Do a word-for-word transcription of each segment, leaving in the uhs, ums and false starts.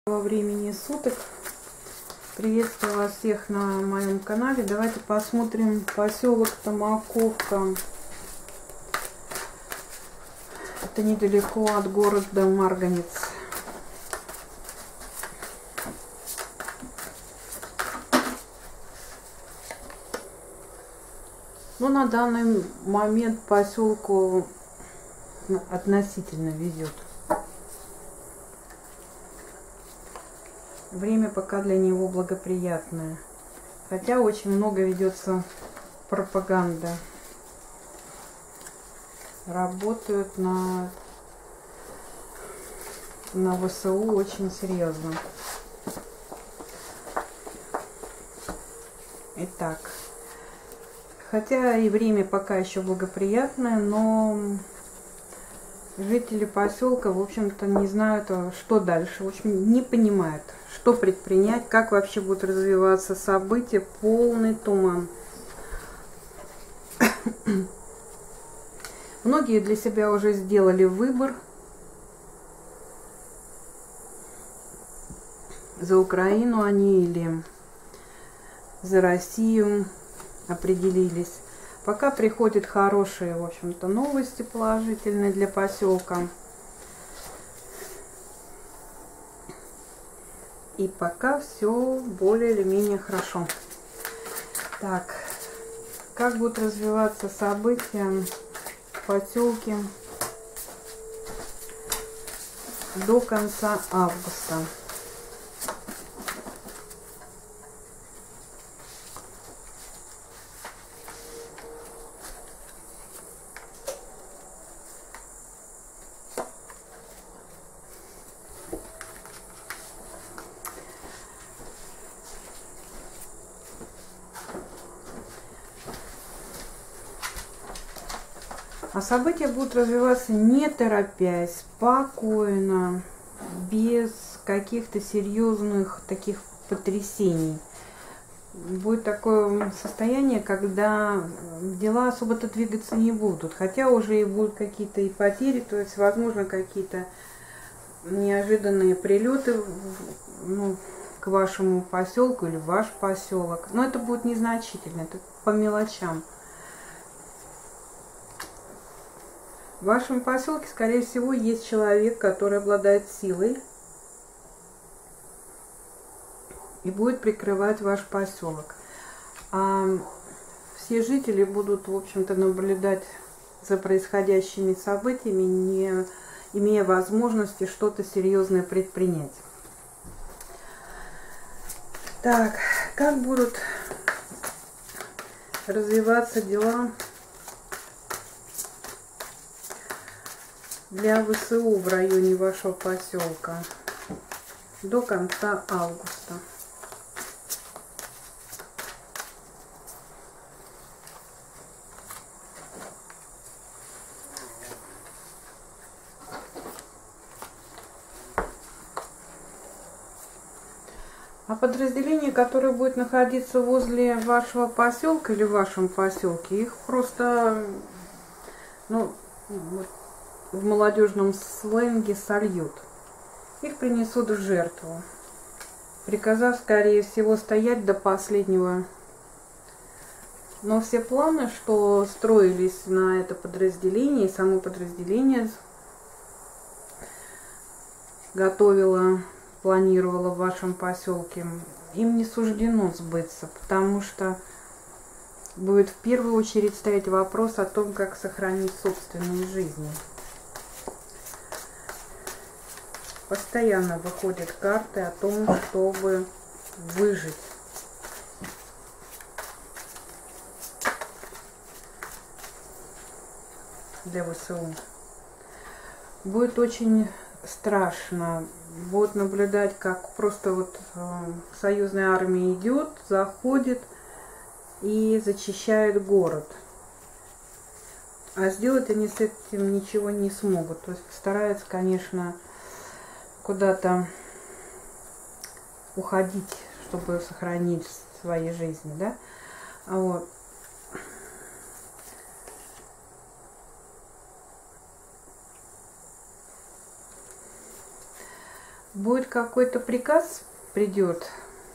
Во времени суток. Приветствую вас всех на моем канале. Давайте посмотрим поселок Томаковка. Это недалеко от города Марганец. Но на данный момент поселку относительно везет. Время пока для него благоприятное. Хотя очень много ведется пропаганда. Работают на, на ВСУ очень серьезно. Итак. Хотя и время пока еще благоприятное, но жители поселка, в общем-то, не знают, что дальше. В общем, не понимают, что предпринять, как вообще будут развиваться события. Полный туман. Многие для себя уже сделали выбор. За Украину они или за Россию определились. Пока приходят хорошие, в общем-то, новости положительные для поселка. И пока все более или менее хорошо. Так, как будут развиваться события в поселке до конца августа? А события будут развиваться не торопясь, спокойно, без каких-то серьезных таких потрясений. Будет такое состояние, когда дела особо-то двигаться не будут. Хотя уже и будут какие-то и потери, то есть, возможно, какие-то неожиданные прилеты, ну, к вашему поселку или в ваш поселок. Но это будет незначительно, это по мелочам. В вашем поселке, скорее всего, есть человек, который обладает силой и будет прикрывать ваш поселок. А все жители будут, в общем-то, наблюдать за происходящими событиями, не имея возможности что-то серьезное предпринять. Так, как будут развиваться дела для ВСУ в районе вашего поселка до конца августа? А подразделение, которое будет находиться возле вашего поселка или в вашем поселке, их просто, ну, в молодежном сленге сольют. Их принесут в жертву, приказав, скорее всего, стоять до последнего. Но все планы, что строились на это подразделение, и само подразделение готовило, планировало в вашем поселке, им не суждено сбыться, потому что будет в первую очередь стоять вопрос о том, как сохранить собственную жизнь. Постоянно выходят карты о том, чтобы выжить. Для ВСУ. Будет очень страшно. Будут наблюдать, как просто вот э, союзная армия идет, заходит и зачищает город. А сделать они с этим ничего не смогут. То есть постараются, конечно, куда-то уходить, чтобы сохранить свои жизни, да? Вот. Будет какой-то приказ, придет,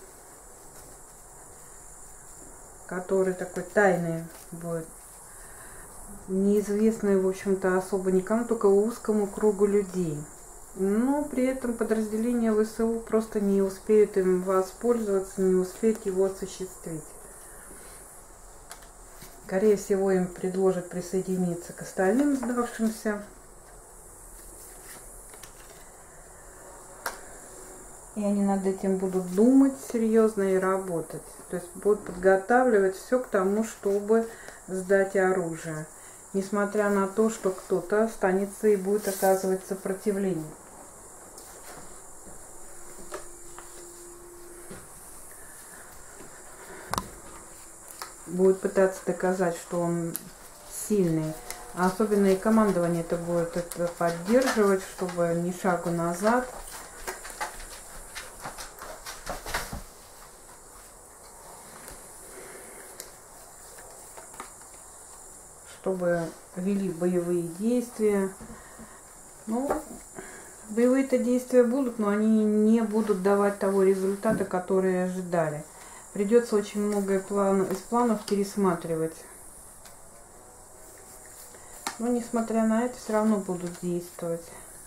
который такой тайный будет, неизвестный, в общем-то, особо никому, только узкому кругу людей. Но при этом подразделения ВСУ просто не успеют им воспользоваться, не успеют его осуществить. Скорее всего, им предложат присоединиться к остальным сдавшимся. И они над этим будут думать серьезно и работать. То есть будут подготавливать все к тому, чтобы сдать оружие. Несмотря на то, что кто-то останется и будет оказывать сопротивление. Будет пытаться доказать, что он сильный. А особенно и командование это будет это поддерживать, чтобы ни шагу назад. Чтобы вели боевые действия. Ну, боевые-то действия будут, но они не будут давать того результата, который ожидали. Придется очень многое план, из планов пересматривать. Но, несмотря на это, все равно будут действовать.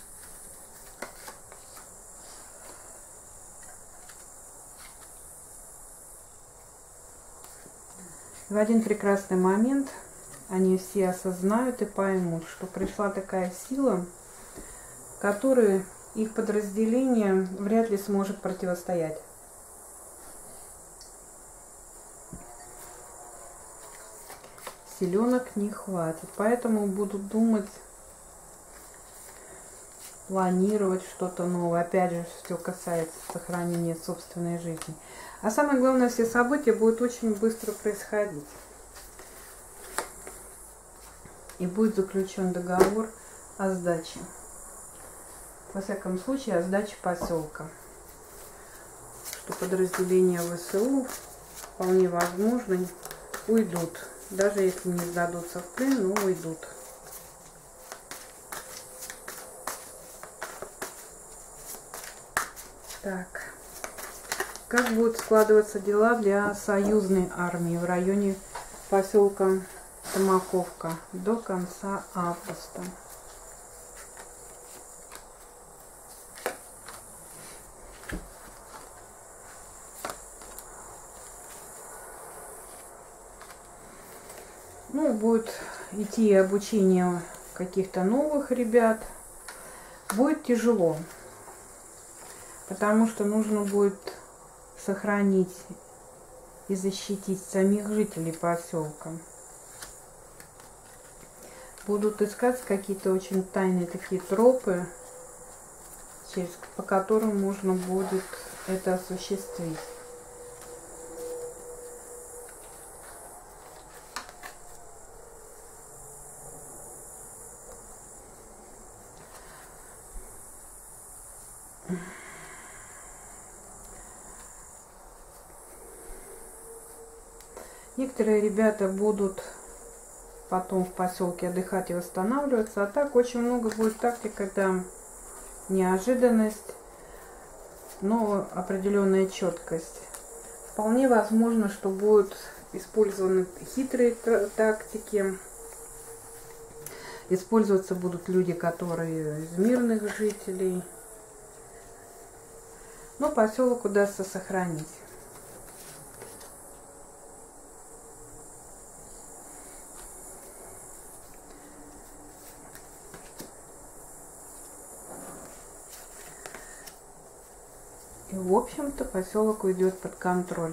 В один прекрасный момент они все осознают и поймут, что пришла такая сила, которой их подразделение вряд ли сможет противостоять. Силенок не хватит, поэтому будут думать, планировать что-то новое. Опять же, все касается сохранения собственной жизни. А самое главное, все события будут очень быстро происходить. И будет заключен договор о сдаче. Во всяком случае, о сдаче поселка. Что подразделения ВСУ вполне возможно уйдут. Даже если не сдадутся в плен, но уйдут. Так. Как будут складываться дела для союзной армии в районе поселка Томаковка до конца августа? Ну, будет идти обучение каких-то новых ребят. Будет тяжело, потому что нужно будет сохранить и защитить самих жителей поселка. Будут искать какие-то очень тайные такие тропы, через, по которым можно будет это осуществить. Некоторые ребята будут потом в поселке отдыхать и восстанавливаться. А так очень много будет тактик, когда неожиданность, но определенная четкость. Вполне возможно, что будут использованы хитрые тактики. Использоваться будут люди, которые из мирных жителей. Но поселок удастся сохранить. И, в общем-то, поселок уйдет под контроль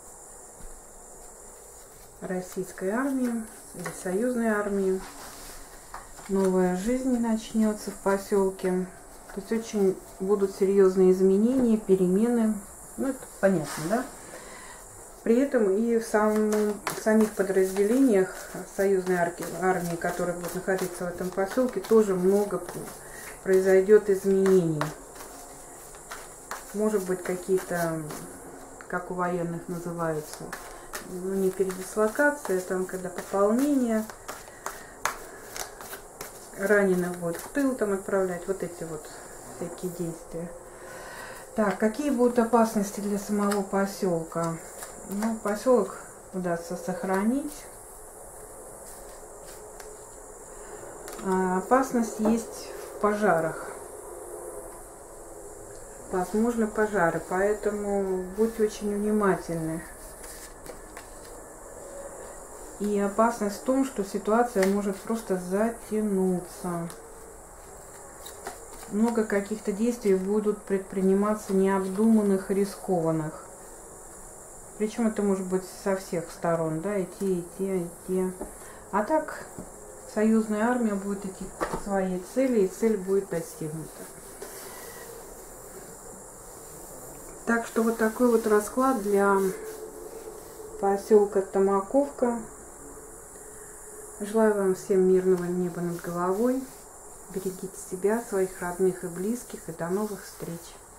российской армии или союзной армии. Новая жизнь начнется в поселке. То есть очень будут серьезные изменения, перемены. Ну, это понятно, да? При этом и в, самом, в самих подразделениях союзной армии, которые будут находиться в этом поселке, тоже много произойдет изменений. Может быть, какие-то, как у военных называются, ну, не передислокация, там, когда пополнение, раненых будет в тыл там отправлять, вот эти вот всякие действия. Так, какие будут опасности для самого поселка? Ну, поселок удастся сохранить. А, опасность есть в пожарах. Возможно, пожары, поэтому будьте очень внимательны. И опасность в том, что ситуация может просто затянуться. Много каких-то действий будут предприниматься необдуманных и рискованных. Причем это может быть со всех сторон, да, и те, и те, и те. А так, союзная армия будет идти к своей цели, и цель будет достигнута. Так что вот такой вот расклад для поселка Томаковка. Желаю вам всем мирного неба над головой. Берегите себя, своих родных и близких. И до новых встреч.